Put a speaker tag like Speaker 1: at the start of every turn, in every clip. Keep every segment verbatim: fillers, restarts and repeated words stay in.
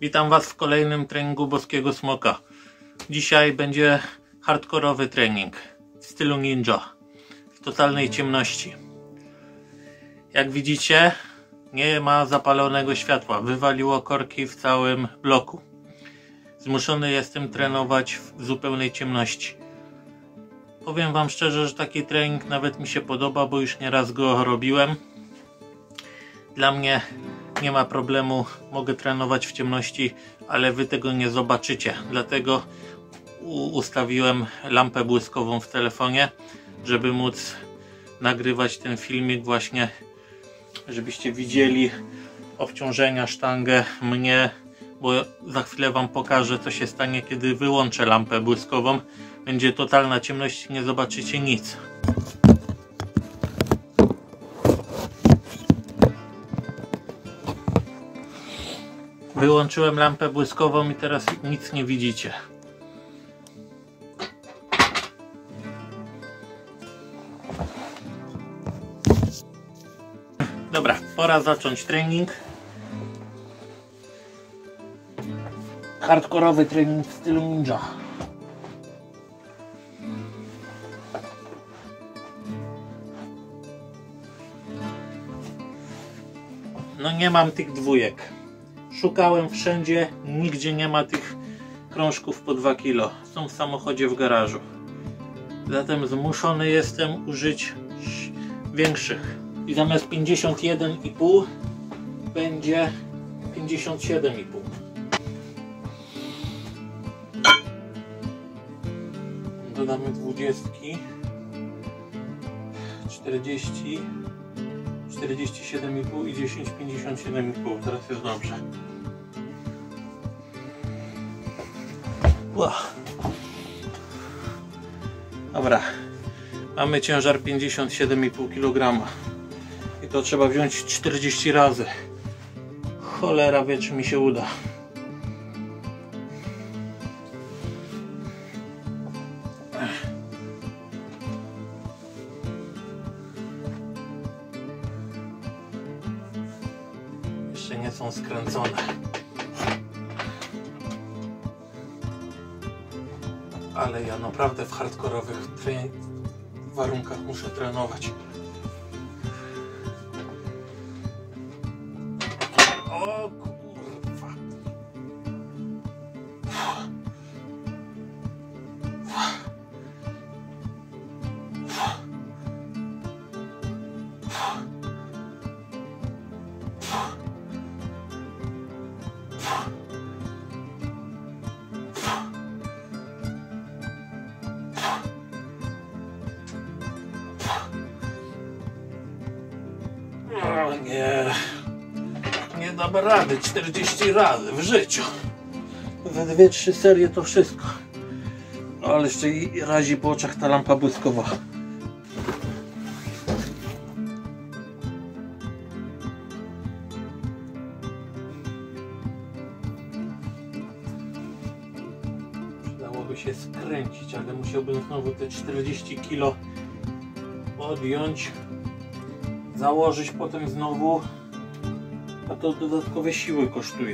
Speaker 1: Witam Was w kolejnym treningu Boskiego Smoka. Dzisiaj będzie hardkorowy trening w stylu ninja, w totalnej ciemności. Jak widzicie, nie ma zapalonego światła, wywaliło korki w całym bloku. Zmuszony jestem trenować w zupełnej ciemności. Powiem Wam szczerze, że taki trening nawet mi się podoba, bo już nieraz go robiłem. Dla mnie nie ma problemu, mogę trenować w ciemności, ale Wy tego nie zobaczycie. Dlatego ustawiłem lampę błyskową w telefonie, żeby móc nagrywać ten filmik właśnie, żebyście widzieli obciążenia, sztangę, mnie, bo za chwilę Wam pokażę, co się stanie, kiedy wyłączę lampę błyskową. Będzie totalna ciemność, nie zobaczycie nic. Wyłączyłem lampę błyskową i teraz nic nie widzicie. Dobra, pora zacząć trening. Hardkorowy trening w stylu ninja. No nie mam tych dwójek. Szukałem wszędzie, nigdzie nie ma tych krążków po dwa kilo. Są w samochodzie w garażu. Zatem zmuszony jestem użyć większych. I zamiast pięćdziesiąt jeden i pół będzie pięćdziesiąt siedem i pół. Dodamy dwudziestki. czterdzieści. czterdzieści siedem i pół i dziesięć, pięćdziesiąt siedem i pół. Teraz jest dobrze. Wow. Dobra. Mamy ciężar pięćdziesiąt siedem i pół kilograma. I to trzeba wziąć czterdzieści razy. Cholera wie, czy mi się uda. Jeszcze nie są skręcone. Ale ja naprawdę w hardkorowych warunkach muszę trenować. O kurwa. O nie, nie dam rady czterdzieści razy w życiu. We dwie, trzy serie to wszystko. Ale jeszcze i razi po oczach ta lampa błyskowa. Przydałoby się skręcić, ale musiałbym znowu te czterdzieści kilo podjąć, założyć potem znowu, a to dodatkowe siły kosztuje.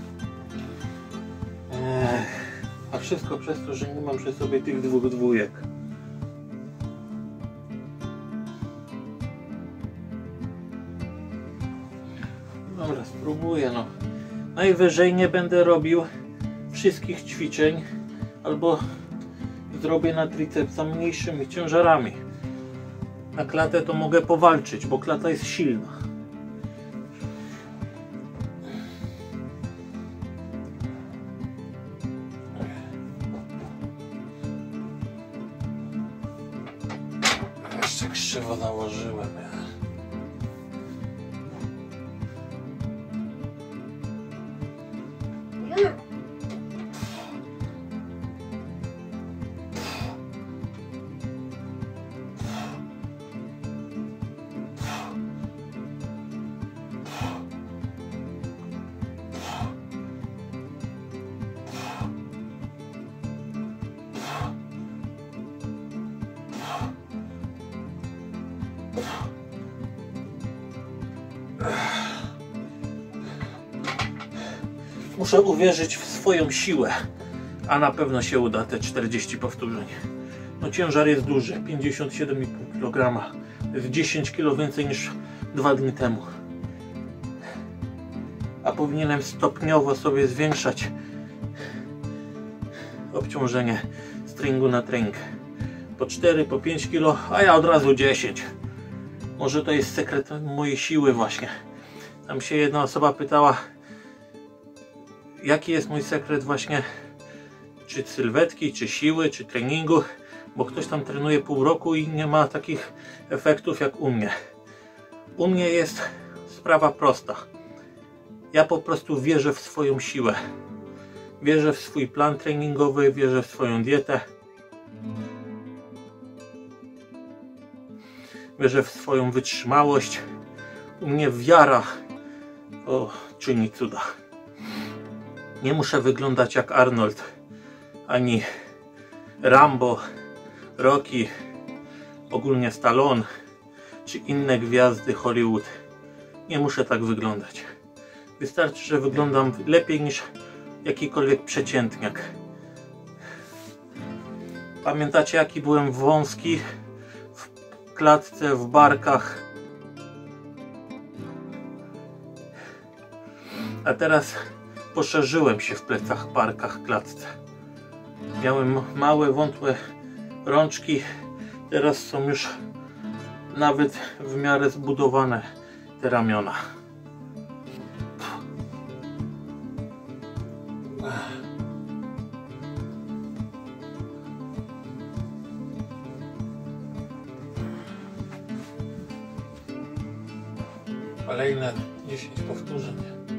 Speaker 1: Ech, a wszystko przez to, że nie mam przy sobie tych dwóch dwójek. Dobra, spróbuję. No. Najwyżej nie będę robił wszystkich ćwiczeń, albo zrobię na tricepsa mniejszymi ciężarami. Na klatę to mogę powalczyć, bo klata jest silna. Jeszcze krzywo nałożyłem. Muszę uwierzyć w swoją siłę, a na pewno się uda te czterdzieści powtórzeń. No ciężar jest duży, pięćdziesiąt siedem i pół kilograma. To jest dziesięć kilo więcej niż dwa dni temu. A powinienem stopniowo sobie zwiększać obciążenie z treningu na trening. Po cztery, po pięć kilo, a ja od razu dziesięć. Może to jest sekret mojej siły właśnie. Tam się jedna osoba pytała, jaki jest mój sekret właśnie, czy sylwetki, czy siły, czy treningu, bo ktoś tam trenuje pół roku i nie ma takich efektów jak u mnie. U mnie jest sprawa prosta. Ja po prostu wierzę w swoją siłę. Wierzę w swój plan treningowy, wierzę w swoją dietę. Wierzę w swoją wytrzymałość. U mnie wiara o, czyni cuda. Nie muszę wyglądać jak Arnold, ani Rambo, Rocky, ogólnie Stallone, czy inne gwiazdy Hollywood. Nie muszę tak wyglądać. Wystarczy, że wyglądam lepiej niż jakikolwiek przeciętniak. Pamiętacie, jaki byłem wąski w klatce, w barkach? A teraz poszerzyłem się w plecach, barkach, klatce. Miałem małe, wątłe rączki. Teraz są już nawet w miarę zbudowane te ramiona. Kolejne dziesięć powtórzeń.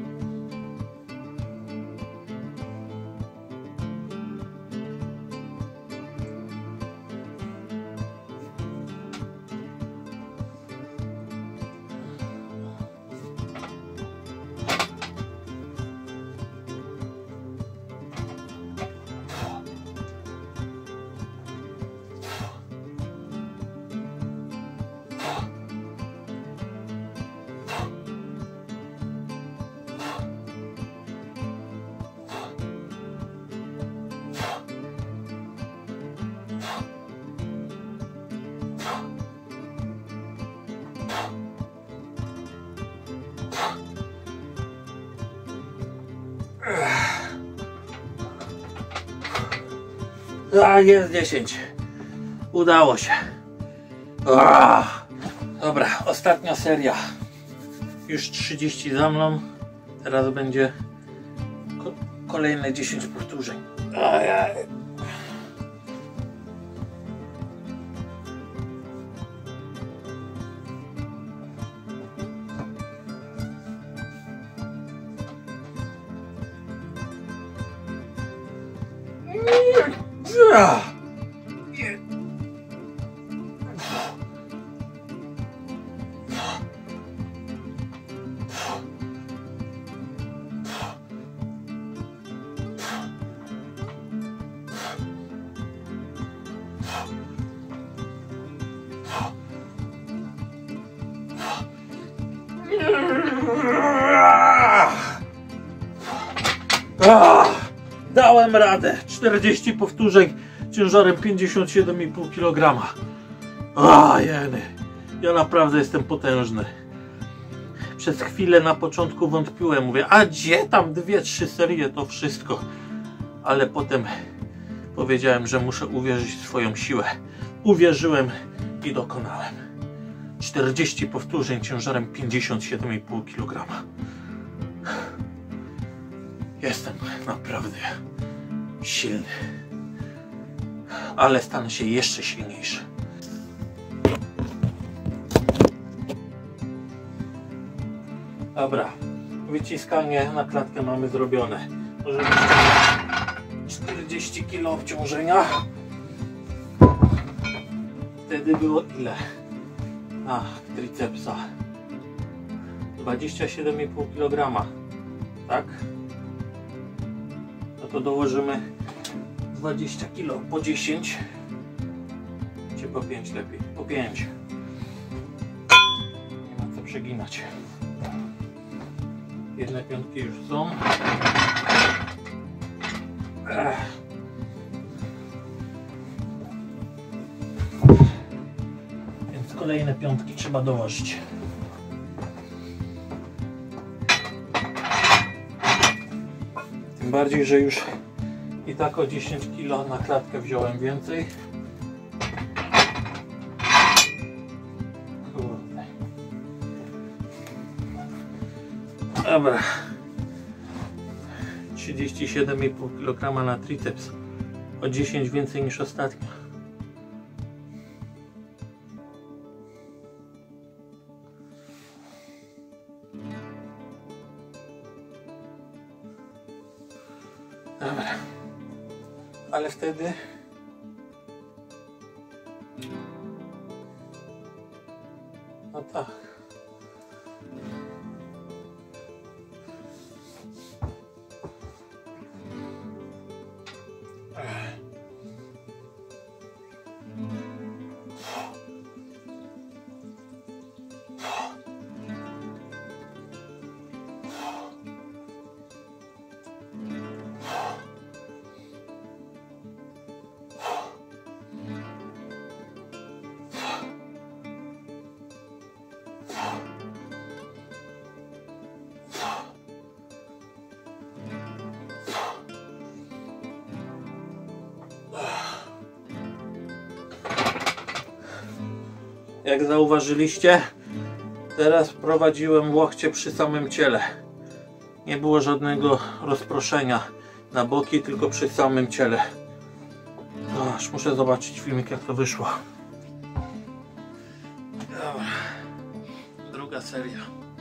Speaker 1: A jest dziesięć. Udało się. O, dobra, ostatnia seria. Już trzydzieści za mną. Teraz będzie ko kolejne dziesięć powtórzeń. Ojej. Dałem radę. czterdzieści powtórzeń ciężarem pięćdziesiąt siedem i pół kilograma. A jeny. Ja naprawdę jestem potężny. Przez chwilę na początku wątpiłem. Mówię, a gdzie tam dwie, trzy serie to wszystko. Ale potem powiedziałem, że muszę uwierzyć w swoją siłę. Uwierzyłem i dokonałem. czterdzieści powtórzeń ciężarem pięćdziesiąt siedem i pół kilograma. Jestem naprawdę silny. Ale stanę się jeszcze silniejszy. Dobra, wyciskanie na klatkę mamy zrobione. Możemy czterdzieści kilo obciążenia. Wtedy było ile? A, tricepsa. dwadzieścia siedem i pół kilograma. Tak? No to dołożymy dwadzieścia kilo po dziesięć. Czy po pięć lepiej? Po pięć. Nie ma co przeginać. Jedne piątki już są. piątki trzeba dołożyć. Tym bardziej, że już i tak o dziesięć kilo na klatkę wziąłem więcej. Kurde. Dobra. trzydzieści siedem i pół kilograma na triceps. O dziesięć więcej niż ostatnio. Dobra. Ale wtedy no tak. Jak zauważyliście, teraz prowadziłem łokcie przy samym ciele. Nie było żadnego rozproszenia na boki, tylko przy samym ciele. No, aż muszę zobaczyć filmik, jak to wyszło. Dobra. Druga seria.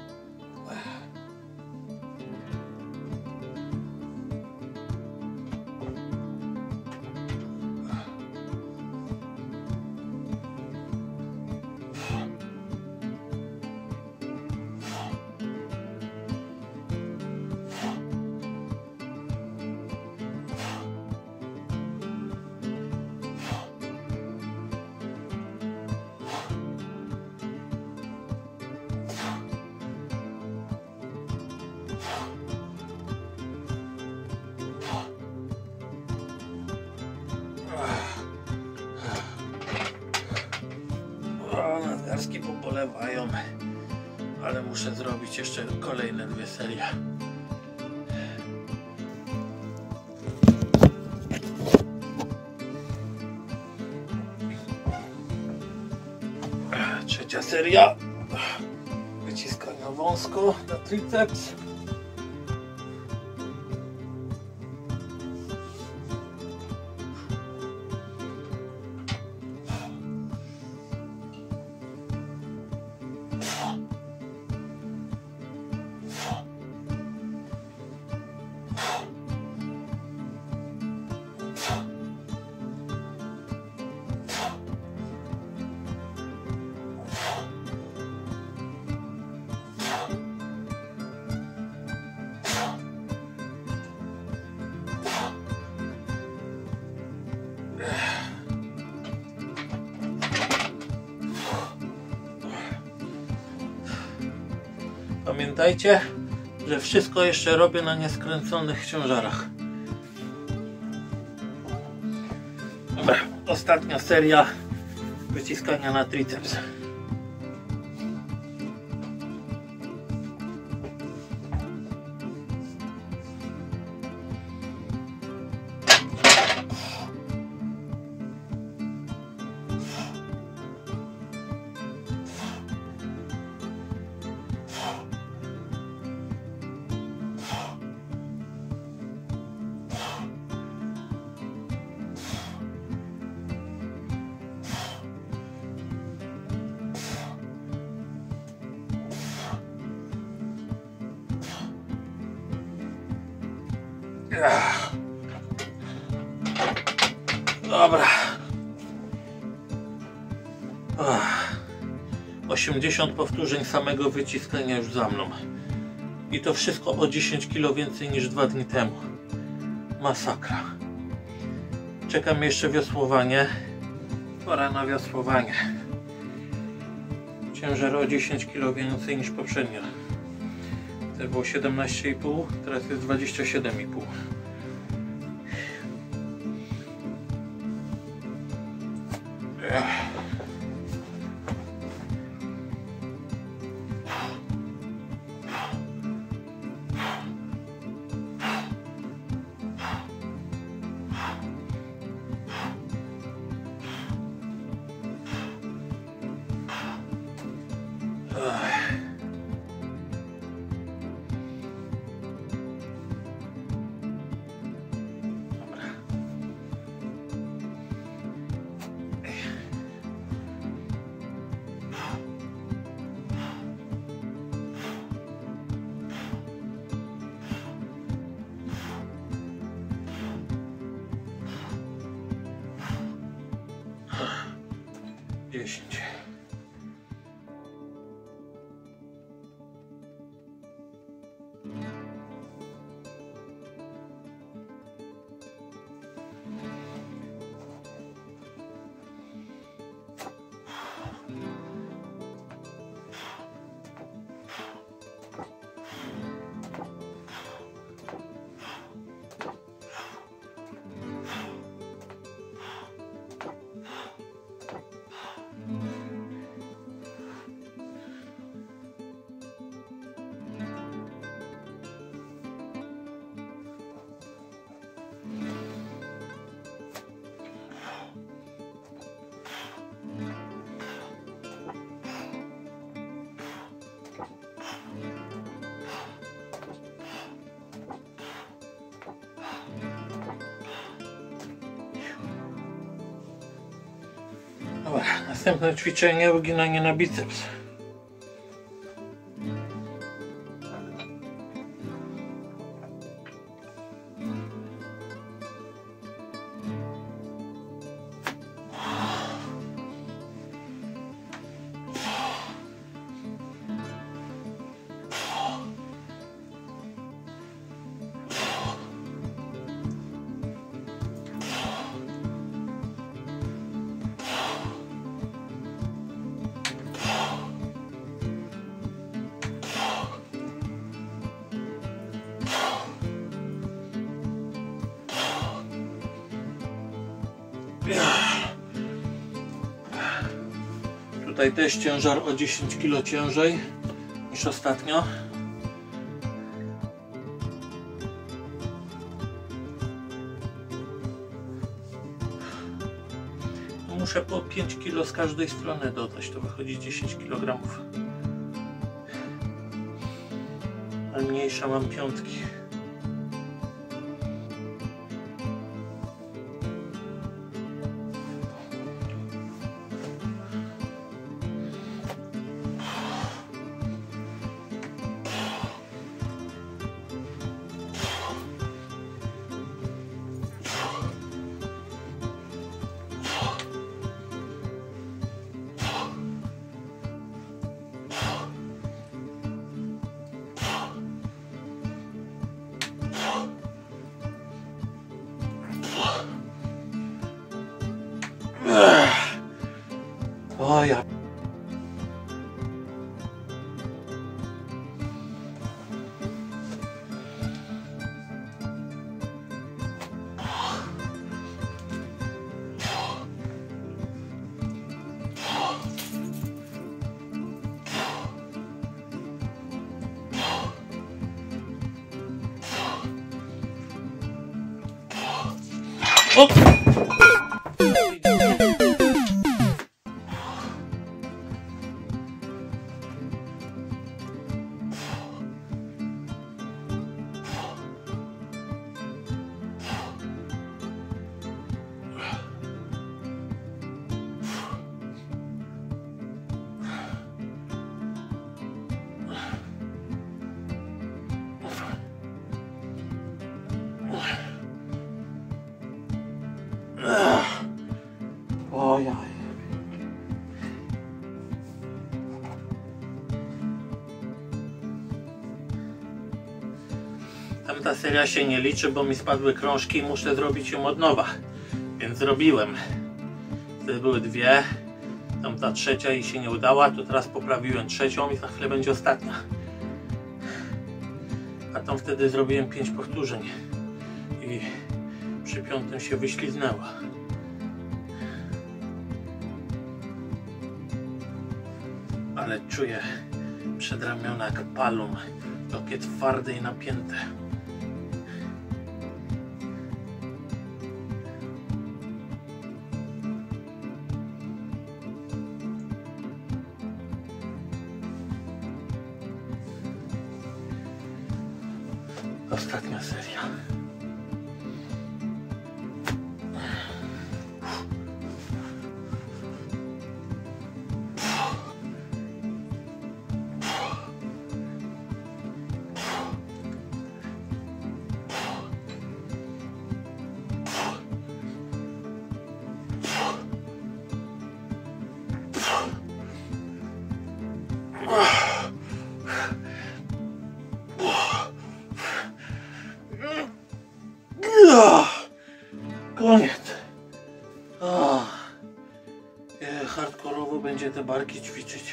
Speaker 1: O, nadgarstki pobolewają, ale muszę zrobić jeszcze kolejne dwie serie. Trzecia seria. Wyciskania wąsko na triceps. Pamiętajcie, że wszystko jeszcze robię na nieskręconych ciężarach. Dobra, ostatnia seria wyciskania na triceps. Dobra. osiemdziesiąt powtórzeń samego wyciskania już za mną. I to wszystko o dziesięć kilo więcej niż dwa dni temu. Masakra. Czekam jeszcze wiosłowanie. Pora na wiosłowanie. Ciężar o dziesięć kilo więcej niż poprzednio. To było siedemnaście i pół, teraz jest dwadzieścia siedem i pół. dziesięć. Dobra, następne ćwiczenie, uginanie na biceps. Tutaj też ciężar o dziesięć kilo ciężej niż ostatnio. Muszę po pięć kilo z każdej strony dodać, to wychodzi dziesięć kilogramów. A mniejsza mam piątki. O ja. O! Ojej. Tamta seria się nie liczy, bo mi spadły krążki i muszę zrobić ją od nowa. Więc zrobiłem. Wtedy były dwie. Tamta trzecia i się nie udała, to teraz poprawiłem trzecią i za chwilę będzie ostatnia. A tam wtedy zrobiłem pięć powtórzeń. I przy piątym się wyśliznęła. Ale czuję przedramiona jak palum, takie twarde i napięte. Ostatnia seria. O, koniec. O, e, hardkorowo będzie te barki ćwiczyć.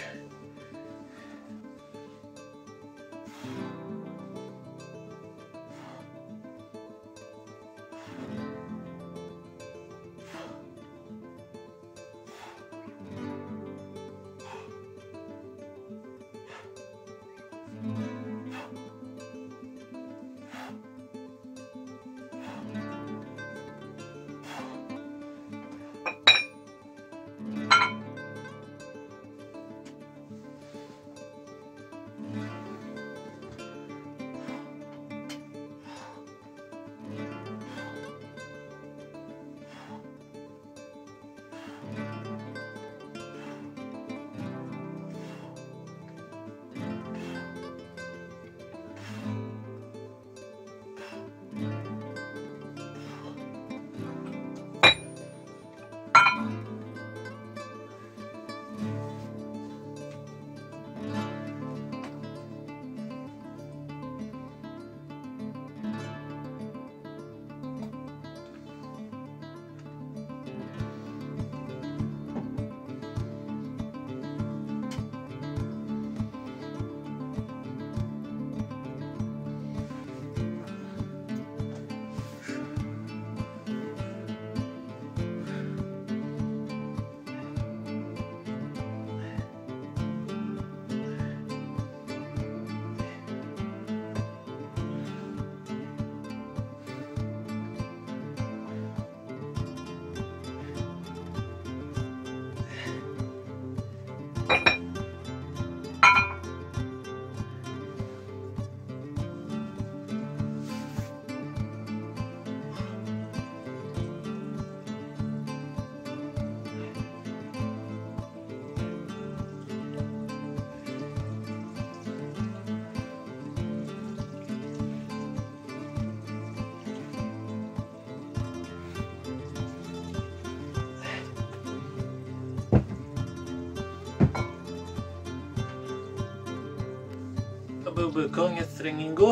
Speaker 1: To byłby koniec treningu.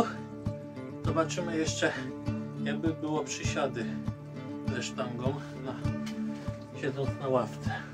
Speaker 1: Zobaczymy jeszcze, jakby było przysiady ze sztangą, na, siedząc na ławce.